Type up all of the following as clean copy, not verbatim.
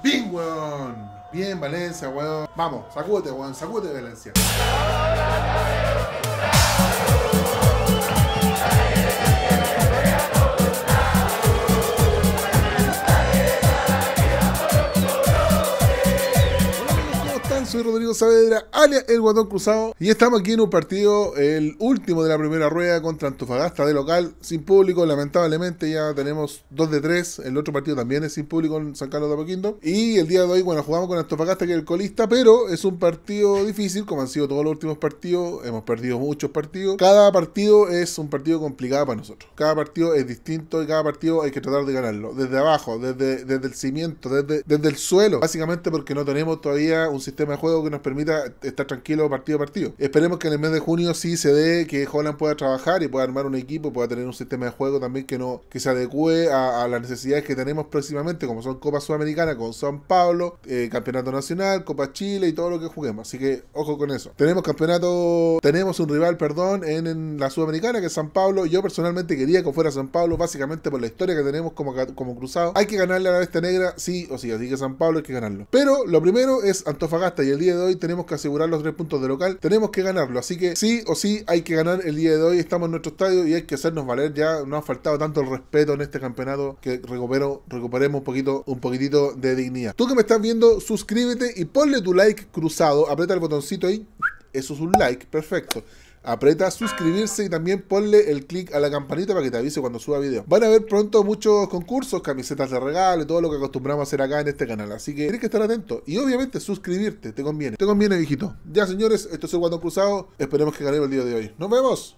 Bien, weón. Bien, Valencia, weón. Vamos, sacúdete, weón. Sacúdete, Valencia. Soy Rodrigo Saavedra, alias El Guatón Cruzado, y estamos aquí en un partido, el último de la primera rueda contra Antofagasta de local, sin público. Lamentablemente ya tenemos 2 de 3, el otro partido también es sin público en San Carlos de Apoquindo, y el día de hoy, bueno, jugamos con Antofagasta, que es el colista, pero es un partido difícil, como han sido todos los últimos partidos. Hemos perdido muchos partidos. Cada partido es un partido complicado para nosotros, cada partido es distinto y cada partido hay que tratar de ganarlo, desde abajo, desde el cimiento, desde el suelo, básicamente porque no tenemos todavía un sistema de juego que nos permita estar tranquilo partido a partido. Esperemos que en el mes de junio sí se dé, que Holland pueda trabajar y pueda armar un equipo, pueda tener un sistema de juego también que se adecue a las necesidades que tenemos próximamente, como son Copa Sudamericana con San Pablo, Campeonato Nacional, Copa Chile y todo lo que juguemos. Así que ojo con eso. Tenemos un rival, en la Sudamericana, que es San Pablo. Yo personalmente quería que fuera San Pablo, básicamente por la historia que tenemos como cruzado. Hay que ganarle a la Bestia Negra, sí o sí, así que San Pablo hay que ganarlo. Pero lo primero es Antofagasta, y el día de hoy tenemos que asegurar los 3 puntos de local, tenemos que ganarlo, así que sí o sí hay que ganar el día de hoy. Estamos en nuestro estadio y hay que hacernos valer. Ya nos ha faltado tanto el respeto en este campeonato que recuperemos un poquitito de dignidad. Tú que me estás viendo, suscríbete y ponle tu like cruzado, aprieta el botoncito ahí, eso es un like, perfecto. Aprieta suscribirse y también ponle el clic a la campanita para que te avise cuando suba video. Van a ver pronto muchos concursos, camisetas de regalo y todo lo que acostumbramos a hacer acá en este canal. Así que tienes que estar atento. Y obviamente suscribirte, te conviene. Te conviene, viejito. Ya, señores, esto es el Guatón Cruzado. Esperemos que ganemos el día de hoy. ¡Nos vemos!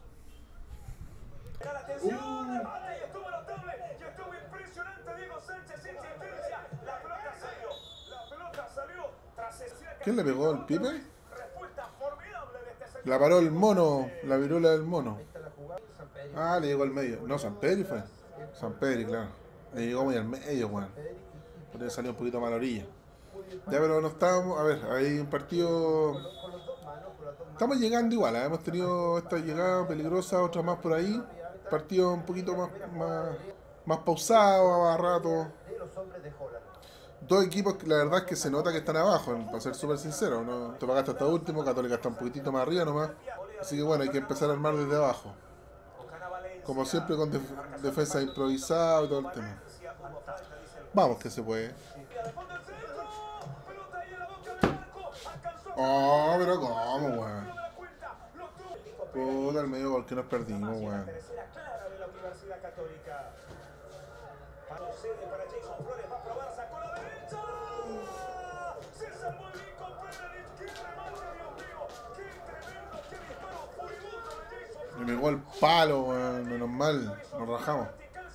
¿Quién le pegó el pipe? La paró el mono, la viruela del mono. Ah, le llegó al medio. No, San Pedro fue. San Pedro, claro. Le llegó muy al medio, weón. Podría salir un poquito más a la orilla. Ya, pero no estábamos. A ver, hay un partido. Estamos llegando igual, ¿eh? Hemos tenido esta llegada peligrosa, otra más por ahí. Partido un poquito más pausado, a rato. Dos equipos que la verdad es que se nota que están abajo, para ser súper sincero, ¿no? Antofagasta está último, Católica está un poquitito más arriba nomás. Así que bueno, hay que empezar a armar desde abajo. Como siempre con defensa improvisada y todo el tema. Vamos que se puede. Oh, pero ¿cómo, weón? Puta, el medio gol que nos perdimos, weón. Me pegó el palo, weón. Menos mal. Nos rajamos.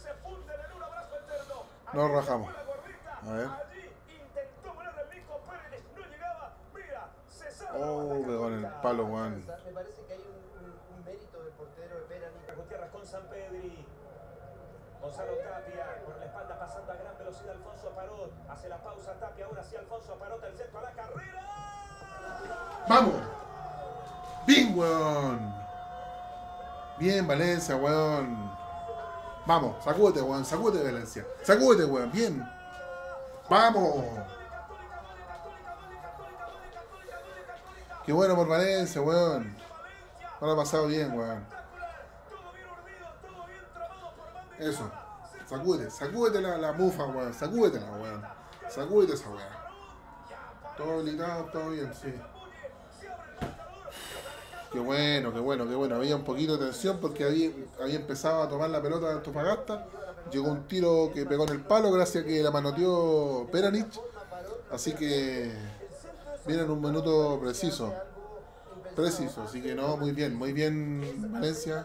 Nos rajamos. A ver. Oh, pegó en el palo, weón. Me parece que hay un mérito del portero de Penani. Gutiérrez con San Pedri. Gonzalo Tapia por la espalda pasando a gran velocidad. Alfonso Parot hace la pausa. Tapia ahora sí. Alfonso Parot el centro a la carrera. ¡Vamos! ¡Bien, weón! Bien, Valencia, weón. Vamos, sacúdete, weón. Sacúdete, Valencia. Sacúdete, weón. Bien. ¡Vamos! Qué bueno por Valencia, weón. No lo ha pasado bien, weón. Eso. Sacúdete la mufa, weón. Sacúdetela, weón. Sacúdete esa weón. Todo habilitado, todo bien, sí. Qué bueno, qué bueno, qué bueno. Había un poquito de tensión porque había empezado a tomar la pelota de Antofagasta. Llegó un tiro que pegó en el palo gracias a que la manoteó Peranich. Así que viene en un minuto preciso. Así que no, muy bien Valencia.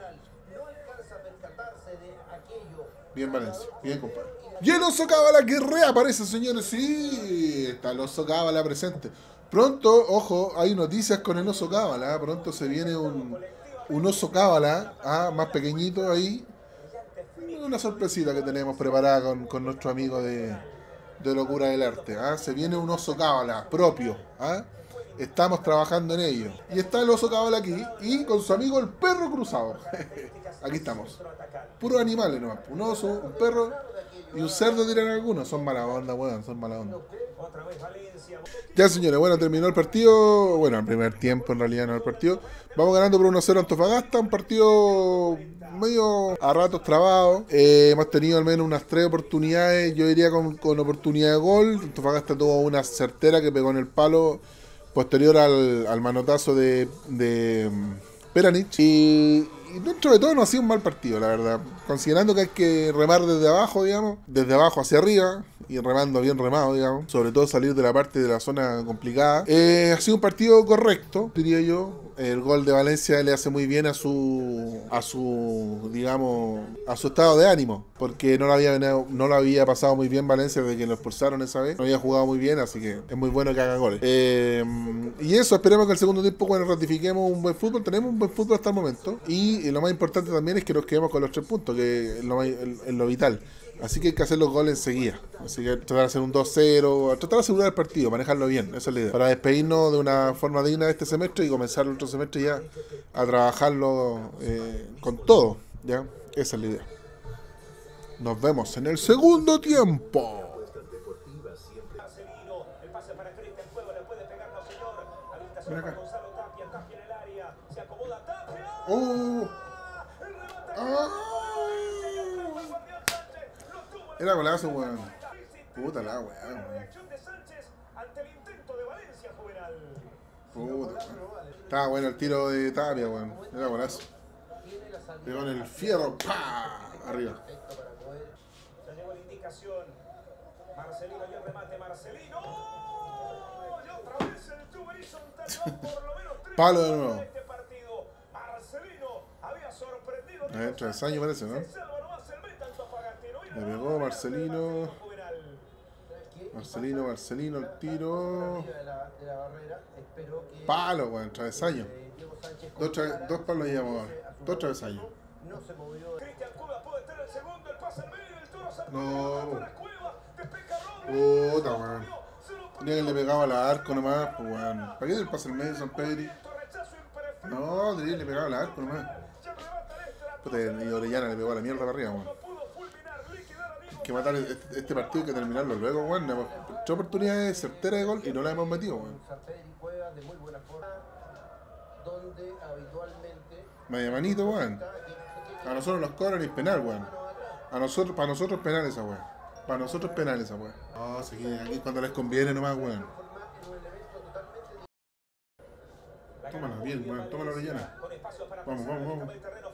Bien Valencia, bien compadre. Y el Oso Cábala que reaparece, señores. Sí, está el Oso Cábala presente. Pronto, ojo, hay noticias con el Oso Cábala. Pronto se viene un Oso Cábala más pequeñito ahí. Una sorpresita que tenemos preparada con nuestro amigo de Locura del Arte. Se viene un Oso Cábala propio. Estamos trabajando en ello. Y está el Oso Cábala aquí y con su amigo el Perro Cruzado. Aquí estamos. Puros animales nomás. Un oso, un perro Y un cerdo tiran algunos. Son mala onda, weón. Son mala onda. Otra vez Valencia. Ya, señores, bueno, terminó el partido. Bueno, el primer tiempo en realidad no el partido. Vamos ganando por 1-0 Antofagasta. Un partido medio a ratos trabado. Hemos tenido al menos unas 3 oportunidades. Yo diría con oportunidad de gol. Antofagasta tuvo una certera que pegó en el palo posterior al manotazo de Peranich. Y dentro de todo no ha sido un mal partido, la verdad. Considerando que hay que remar desde abajo, digamos. Desde abajo hacia arriba. Y remando bien remado, digamos. Sobre todo salir de la parte de la zona complicada. Ha sido un partido correcto, diría yo. El gol de Valencia le hace muy bien a su digamos, a su estado de ánimo. Porque no lo había pasado muy bien Valencia desde que lo expulsaron esa vez. No había jugado muy bien, así que es muy bueno que haga goles. Y eso, esperemos que el segundo tiempo, cuando ratifiquemos un buen fútbol, tenemos un buen fútbol hasta el momento. Y lo más importante también es que nos quedemos con los 3 puntos, que es lo vital. Así que hay que hacer los goles enseguida. Así que tratar de hacer un 2-0, tratar de asegurar el partido, manejarlo bien, esa es la idea. Para despedirnos de una forma digna de este semestre y comenzar el otro semestre ya a trabajarlo con todo, ¿ya? Esa es la idea. Nos vemos en el segundo tiempo. Marcelino, el pase para Cristian Cueva, le puede pegar, no señor. Habilitación para Gonzalo Tapia, Tapia en el área, se acomoda Tapia. ¡Oh! Era golazo, weón. Puta la weón. Reacción de Sánchez ante el intento de Valencia, Juvenal. Puta, estaba bueno el tiro de Tapia, weón. Era golazo. Pegó en el fierro, ¡pah! Arriba. Ya llegó la indicación. Marcelino y el remate, Marcelino. Y otra vez el Juve hizo un tallón, por lo menos 3 Palo de nuevo. en este partido. Marcelino había sorprendido. A ver, travesaño parece, ¿no? Se salva nomás el meta antofagastino. Le pegó Marcelino. Marcelino, el tiro. Palo, weón, travesaño. Dos palos llevamos ahora. 2 travesaños. No se movió. Cristian Cueva puede tener el segundo, el pase al medio, el toro se No. para Cueva, despeja Rodri. Puta, weón. Tenía que le pegaba al arco nomás, pues weón. ¿Para qué el pase al medio, San Pedri? No, tenía que le pegaba al arco nomás. Puta, y Orellana le pegó a la mierda para arriba, weón. Hay que matar este partido, hay que terminarlo luego, weón. Hemos 3 oportunidades certeras de gol y no la hemos metido, weón. San Pedro juega de muy buena forma, donde habitualmente Media manito, weón. A nosotros nos cobran y penal, weón. Para nosotros es penal esa weón. Para nosotros es penal esa weón. No, si aquí cuando les conviene nomás, weón. Tómala bien, weón. Tómala Orellana. Vamos, vamos, vamos.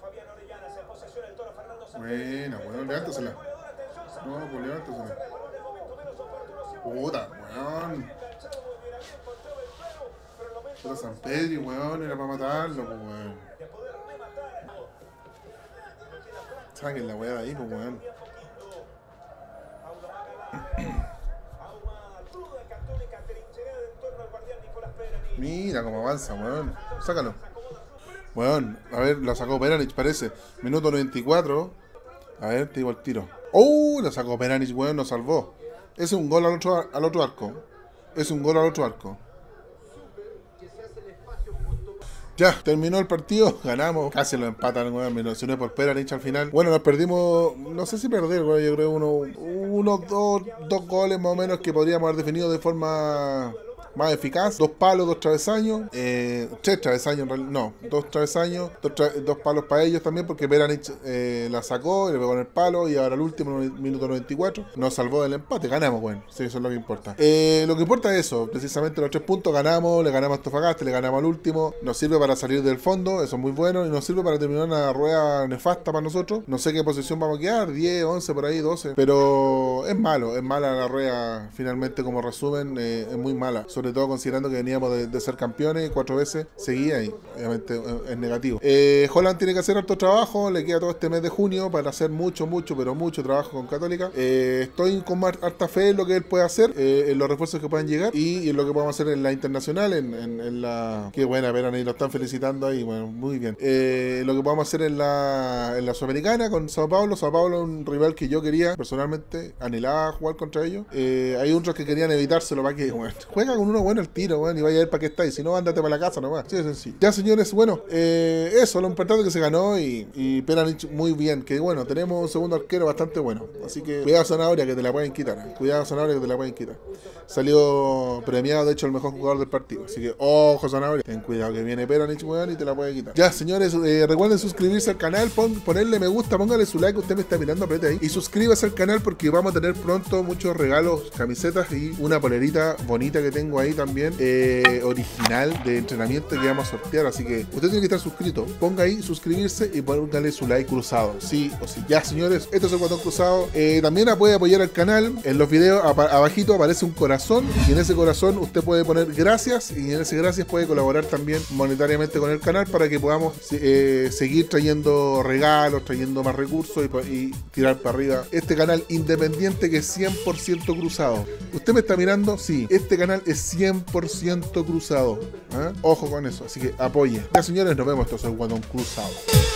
Buena, weón. Levántasela. No, pues levántasela. Puta, weón. Puta San Pedro, weón. Era para matarlo, pues, weón. Saquen la weá de ahí, pues, weón. Mira cómo avanza, weón. Sácalo. Weón, a ver, la sacó Peranich, parece. Minuto 94. A ver, te digo el tiro. ¡Oh! La sacó Peranich, weón, nos salvó. Ese es un gol al otro arco. Es un gol al otro arco. Ya, terminó el partido, ganamos, casi lo empatan, weón, me emocioné por Peranich al final. Bueno, nos perdimos, no sé si perder, weón, yo creo dos goles más o menos que podríamos haber definido de forma más eficaz. 2 palos, 2 travesaños, 3 travesaños, no, 2 travesaños, 2 palos para ellos también, porque Peranich la sacó y le pegó en el palo, y ahora el último, minuto 94, nos salvó del empate, ganamos, bueno, sí, eso es lo que importa. Lo que importa es eso, precisamente los 3 puntos, ganamos, le ganamos a Antofagasta, le ganamos al último, nos sirve para salir del fondo, eso es muy bueno, y nos sirve para terminar una rueda nefasta para nosotros. No sé qué posición vamos a quedar, 10, 11, por ahí, 12, pero es mala la rueda, finalmente, como resumen, es muy mala, sobre todo considerando que veníamos de ser campeones 4 veces seguidas, y obviamente es negativo. Holland tiene que hacer harto trabajo, le queda todo este mes de junio para hacer mucho trabajo con Católica. Estoy con harta fe en lo que él puede hacer, en los refuerzos que puedan llegar, y en lo que podemos hacer en la internacional, en la... Qué buena, verán, ahí lo están felicitando ahí, bueno, muy bien. Lo que podamos hacer en la Sudamericana con Sao Paulo. Sao Paulo es un rival que yo quería, personalmente, anhelaba jugar contra ellos. Hay otros que querían evitárselo para que, bueno, juega con uno bueno al tiro, weón, y vaya a ver para qué estáis. Si no, ándate para la casa nomás. Sí, es sencillo. Ya, señores, bueno, eso, lo importante es que se ganó y Peranich muy bien. Que bueno, tenemos un segundo arquero bastante bueno. Así que cuidado, Zanahoria, que te la pueden quitar. Cuidado, Zanahoria, que te la pueden quitar. Salió premiado, de hecho, el mejor jugador del partido. Así que, ojo, Zanahoria. Ten cuidado que viene Peranich, weón, y te la puede quitar. Ya, señores, recuerden suscribirse al canal, ponerle me gusta, póngale su like, usted me está mirando, apriete ahí. Y suscríbase al canal porque vamos a tener pronto muchos regalos, camisetas y una polerita bonita que tengo ahí también, original de entrenamiento que vamos a sortear. Así que usted tiene que estar suscrito. Ponga ahí suscribirse y póngale su like cruzado, sí o sí. Ya, señores, esto es el Guatón Cruzado. También puede apoyar al canal. En los videos abajito aparece un corazón y en ese corazón usted puede poner gracias y en ese gracias puede colaborar también monetariamente con el canal para que podamos seguir trayendo regalos, trayendo más recursos y tirar para arriba este canal independiente que es 100% cruzado. ¿Usted me está mirando? Sí, este canal es 100% cruzado. Ojo con eso, así que apoye. Ya, señores, nos vemos. Esto es el Guatón Cruzado.